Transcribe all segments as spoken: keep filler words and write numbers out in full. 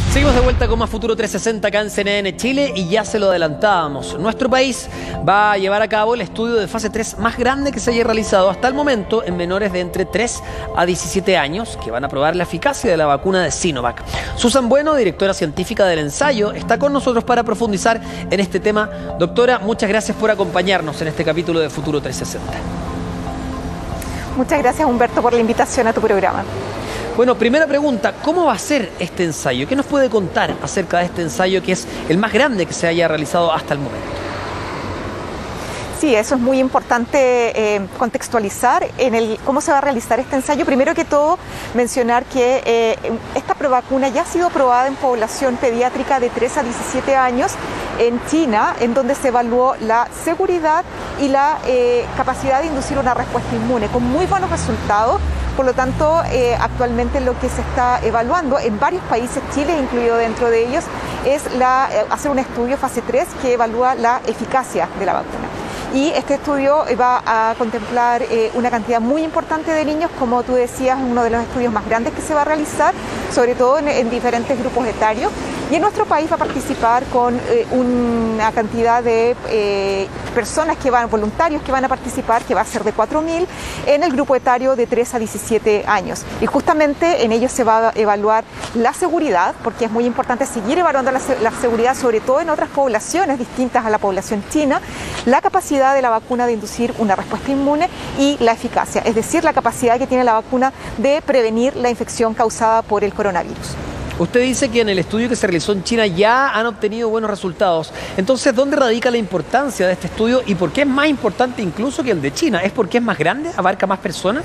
Seguimos de vuelta con más Futuro trescientos sesenta acá en C N N Chile y ya se lo adelantábamos. Nuestro país va a llevar a cabo el estudio de fase tres más grande que se haya realizado hasta el momento en menores de entre tres a diecisiete años que van a probar la eficacia de la vacuna de Sinovac. Susan Bueno, directora científica del ensayo, está con nosotros para profundizar en este tema. Doctora, muchas gracias por acompañarnos en este capítulo de Futuro trescientos sesenta. Muchas gracias, Humberto, por la invitación a tu programa. Bueno, primera pregunta, ¿cómo va a ser este ensayo? ¿Qué nos puede contar acerca de este ensayo que es el más grande que se haya realizado hasta el momento? Sí, eso es muy importante eh, contextualizar en el cómo se va a realizar este ensayo. Primero que todo, mencionar que eh, esta vacuna ya ha sido probada en población pediátrica de tres a diecisiete años en China, en donde se evaluó la seguridad y la eh, capacidad de inducir una respuesta inmune, con muy buenos resultados. Por lo tanto, eh, actualmente lo que se está evaluando en varios países, Chile incluido dentro de ellos, es la, eh, hacer un estudio fase tres que evalúa la eficacia de la vacuna. Y este estudio va a contemplar eh, una cantidad muy importante de niños, como tú decías, uno de los estudios más grandes que se va a realizar, sobre todo en, en diferentes grupos etarios. Y en nuestro país va a participar con eh, una cantidad de eh, personas que van, voluntarios que van a participar, que va a ser de cuatro mil, en el grupo etario de tres a diecisiete años. Y justamente en ellos se va a evaluar la seguridad, porque es muy importante seguir evaluando la, la seguridad, sobre todo en otras poblaciones distintas a la población china, la capacidad de la vacuna de inducir una respuesta inmune y la eficacia, es decir, la capacidad que tiene la vacuna de prevenir la infección causada por el coronavirus. Usted dice que en el estudio que se realizó en China ya han obtenido buenos resultados. Entonces, ¿dónde radica la importancia de este estudio y por qué es más importante incluso que el de China? ¿Es porque es más grande? ¿Abarca más personas?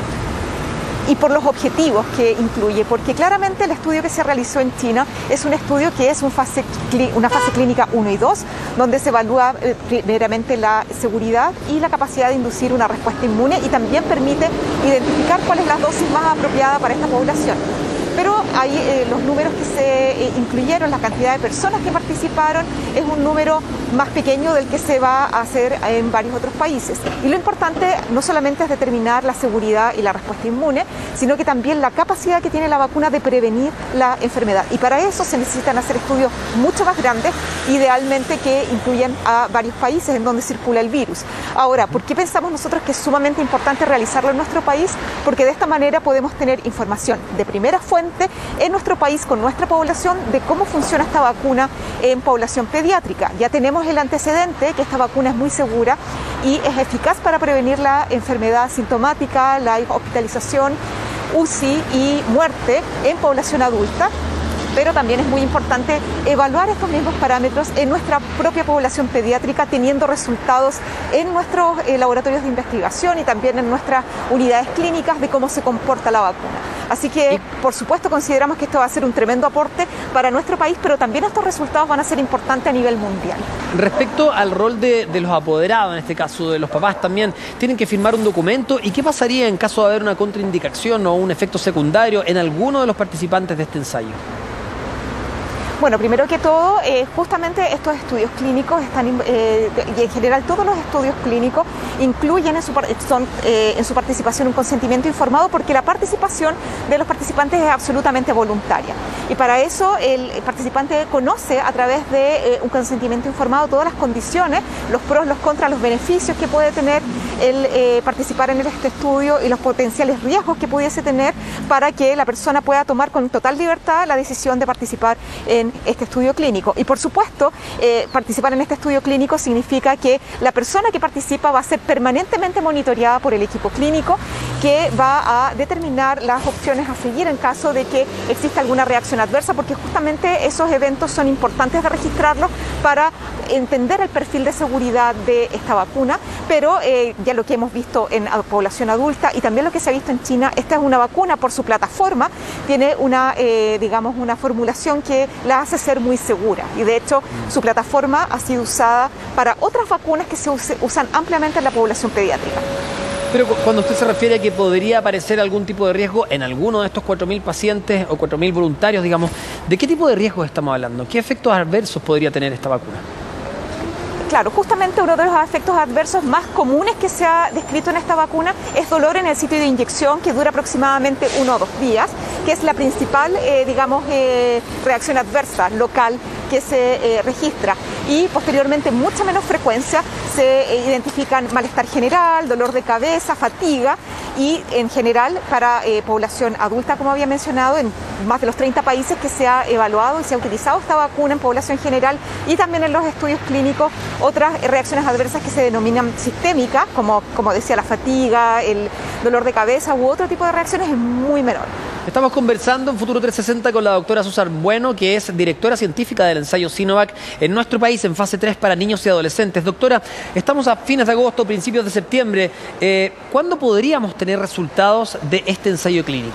Y por los objetivos que incluye, porque claramente el estudio que se realizó en China es un estudio que es un fase, una fase clínica uno y dos, donde se evalúa eh, primeramente la seguridad y la capacidad de inducir una respuesta inmune y también permite identificar cuál es la dosis más apropiada para esta población. Pero ahí eh, los números que se eh, incluyeron, la cantidad de personas que participaron, es un número más pequeño del que se va a hacer en varios otros países. Y lo importante no solamente es determinar la seguridad y la respuesta inmune, sino que también la capacidad que tiene la vacuna de prevenir la enfermedad. Y para eso se necesitan hacer estudios mucho más grandes, idealmente que incluyan a varios países en donde circula el virus. Ahora, ¿por qué pensamos nosotros que es sumamente importante realizarlo en nuestro país? Porque de esta manera podemos tener información de primera fuente en nuestro país con nuestra población de cómo funciona esta vacuna en población pediátrica. Ya tenemos el antecedente que esta vacuna es muy segura y es eficaz para prevenir la enfermedad sintomática, la hospitalización, U C I y muerte en población adulta. Pero también es muy importante evaluar estos mismos parámetros en nuestra propia población pediátrica, teniendo resultados en nuestros eh, laboratorios de investigación y también en nuestras unidades clínicas de cómo se comporta la vacuna. Así que, por supuesto, consideramos que esto va a ser un tremendo aporte para nuestro país, pero también estos resultados van a ser importantes a nivel mundial. Respecto al rol de, de los apoderados, en este caso de los papás también, tienen que firmar un documento. ¿Y qué pasaría en caso de haber una contraindicación o un efecto secundario en alguno de los participantes de este ensayo? Bueno, primero que todo, eh, justamente estos estudios clínicos están, eh, y en general todos los estudios clínicos incluyen en su, son, eh, en su participación un consentimiento informado, porque la participación de los participantes es absolutamente voluntaria. Y para eso el participante conoce a través de eh, un consentimiento informado todas las condiciones, los pros, los contras, los beneficios que puede tener el eh, participar en este estudio y los potenciales riesgos que pudiese tener para que la persona pueda tomar con total libertad la decisión de participar en este estudio clínico. Y por supuesto, eh, participar en este estudio clínico significa que la persona que participa va a ser permanentemente monitoreada por el equipo clínico, que va a determinar las opciones a seguir en caso de que exista alguna reacción adversa, porque justamente esos eventos son importantes de registrarlos para entender el perfil de seguridad de esta vacuna. Pero eh, ya lo que hemos visto en población adulta y también lo que se ha visto en China, esta es una vacuna por su plataforma, tiene una, eh, digamos, una formulación que la hace ser muy segura, y de hecho su plataforma ha sido usada para otras vacunas que se use, usan ampliamente en la población pediátrica. Pero cuando usted se refiere a que podría aparecer algún tipo de riesgo en alguno de estos cuatro mil pacientes o cuatro mil voluntarios, digamos, ¿de qué tipo de riesgos estamos hablando? ¿Qué efectos adversos podría tener esta vacuna? Claro, justamente uno de los efectos adversos más comunes que se ha descrito en esta vacuna es dolor en el sitio de inyección, que dura aproximadamente uno o dos días, que es la principal, eh, digamos, eh, reacción adversa local que se eh, registra. Y posteriormente, mucha menos frecuencia, se eh, identifican malestar general, dolor de cabeza, fatiga, y en general para eh, población adulta, como había mencionado, en más de los treinta países que se ha evaluado y se ha utilizado esta vacuna en población general, y también en los estudios clínicos otras reacciones adversas que se denominan sistémicas, como, como decía, la fatiga, el dolor de cabeza u otro tipo de reacciones, es muy menor. Estamos conversando en Futuro trescientos sesenta con la doctora Susan Bueno, que es directora científica del ensayo Sinovac en nuestro país en fase tres para niños y adolescentes. Doctora, estamos a fines de agosto, principios de septiembre. Eh, ¿Cuándo podríamos tener resultados de este ensayo clínico?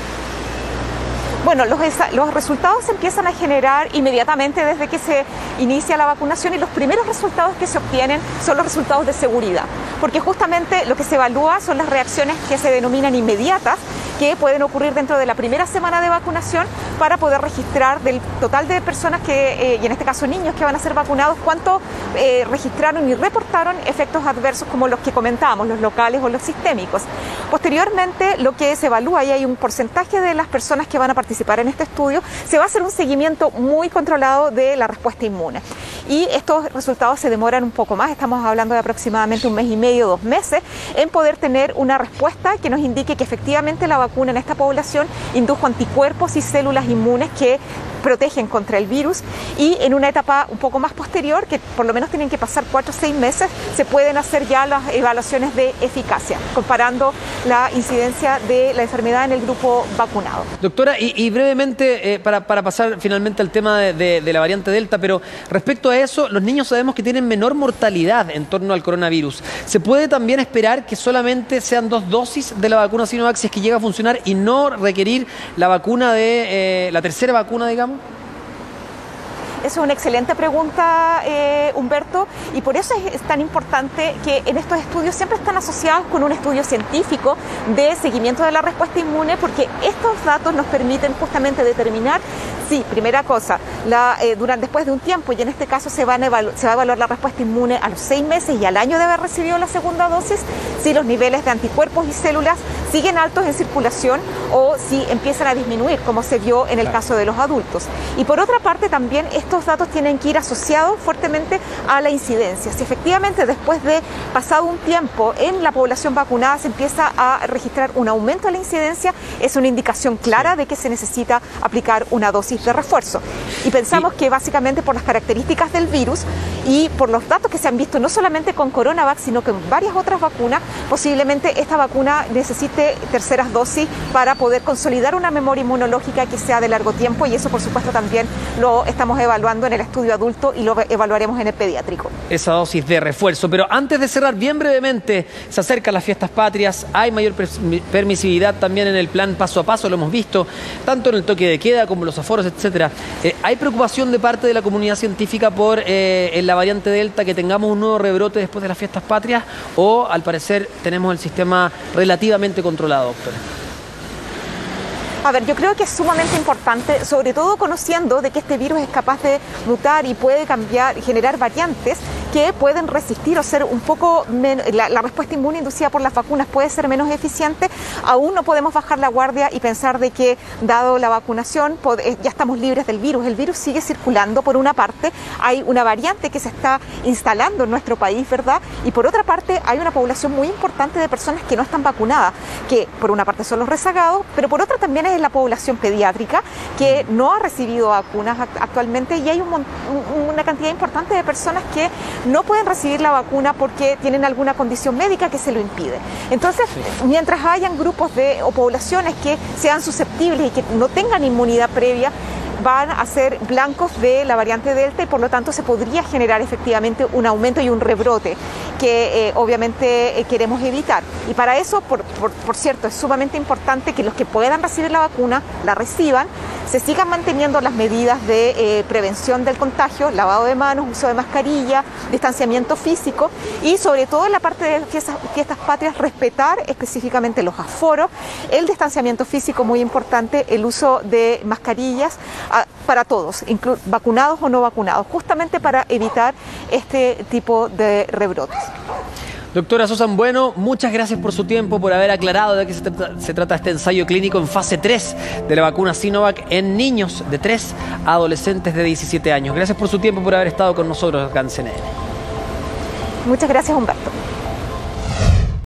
Bueno, los, los resultados se empiezan a generar inmediatamente desde que se inicia la vacunación, y los primeros resultados que se obtienen son los resultados de seguridad, porque justamente lo que se evalúa son las reacciones que se denominan inmediatas, que pueden ocurrir dentro de la primera semana de vacunación, para poder registrar del total de personas que, eh, y en este caso niños que van a ser vacunados, cuánto eh, registraron y reportaron efectos adversos como los que comentábamos, los locales o los sistémicos. Posteriormente, lo que se evalúa, y hay un porcentaje de las personas que van a participar en este estudio, se va a hacer un seguimiento muy controlado de la respuesta inmune. Y estos resultados se demoran un poco más, estamos hablando de aproximadamente un mes y medio, dos meses, en poder tener una respuesta que nos indique que efectivamente la vacuna en esta población indujo anticuerpos y células inmunes que protegen contra el virus, y en una etapa un poco más posterior, que por lo menos tienen que pasar cuatro o seis meses, se pueden hacer ya las evaluaciones de eficacia, comparando la incidencia de la enfermedad en el grupo vacunado. Doctora, y, y brevemente, eh, para, para pasar finalmente al tema de, de, de la variante Delta, pero respecto a eso, los niños sabemos que tienen menor mortalidad en torno al coronavirus. ¿Se puede también esperar que solamente sean dos dosis de la vacuna Sinovac si es que llega a funcionar y no requerir la vacuna de, eh, la tercera vacuna, digamos? Esa es una excelente pregunta, eh, Humberto, y por eso es, es tan importante que en estos estudios siempre están asociados con un estudio científico de seguimiento de la respuesta inmune, porque estos datos nos permiten justamente determinar si, primera cosa, la, eh, durante, después de un tiempo, y en este caso se, van a evalu se va a evaluar la respuesta inmune a los seis meses y al año de haber recibido la segunda dosis, si los niveles de anticuerpos y células siguen altos en circulación o si empiezan a disminuir, como se vio en el caso de los adultos. Y por otra parte también estos datos tienen que ir asociados fuertemente a la incidencia. Si efectivamente después de pasado un tiempo en la población vacunada se empieza a registrar un aumento de la incidencia, es una indicación clara de que se necesita aplicar una dosis de refuerzo. Y pensamos que básicamente por las características del virus y por los datos que se han visto no solamente con Coronavac, sino con varias otras vacunas, posiblemente esta vacuna necesite terceras dosis para poder consolidar una memoria inmunológica que sea de largo tiempo, y eso por supuesto también lo estamos evaluando en el estudio adulto y lo evaluaremos en el pediátrico. Esa dosis de refuerzo. Pero antes de cerrar, bien brevemente, se acercan las fiestas patrias, hay mayor permisividad también en el plan paso a paso, lo hemos visto, tanto en el toque de queda como los aforos, etcétera. Eh, ¿Hay preocupación de parte de la comunidad científica por eh, en la variante Delta que tengamos un nuevo rebrote después de las fiestas patrias, o al parecer tenemos el sistema relativamente controlado, doctora? A ver, yo creo que es sumamente importante, sobre todo conociendo de que este virus es capaz de mutar y puede cambiar, generar variantes que pueden resistir o ser un poco menos, la, la respuesta inmune inducida por las vacunas puede ser menos eficiente. Aún no podemos bajar la guardia y pensar de que, dado la vacunación, ya estamos libres del virus. El virus sigue circulando, por una parte, hay una variante que se está instalando en nuestro país, ¿verdad? Y por otra parte, hay una población muy importante de personas que no están vacunadas, que por una parte son los rezagados, pero por otra también es la población pediátrica que no ha recibido vacunas actualmente, y hay un, una cantidad importante de personas que no pueden recibir la vacuna porque tienen alguna condición médica que se lo impide. Entonces, sí, mientras hayan grupos de o poblaciones que sean susceptibles y que no tengan inmunidad previa, van a ser blancos de la variante Delta, y por lo tanto se podría generar efectivamente un aumento y un rebrote que eh, obviamente eh, queremos evitar. Y para eso, por, por, por cierto, es sumamente importante que los que puedan recibir la vacuna la reciban, se sigan manteniendo las medidas de eh, prevención del contagio, lavado de manos, uso de mascarilla, distanciamiento físico, y sobre todo en la parte de fiestas, fiestas patrias, respetar específicamente los aforos, el distanciamiento físico muy importante, el uso de mascarillas a, para todos, vacunados o no vacunados, justamente para evitar este tipo de rebrotes. Doctora Susan Bueno, muchas gracias por su tiempo, por haber aclarado de qué se trata, se trata este ensayo clínico en fase tres de la vacuna Sinovac en niños de tres a adolescentes de diecisiete años. Gracias por su tiempo, por haber estado con nosotros acá en C N N. Muchas gracias, Humberto.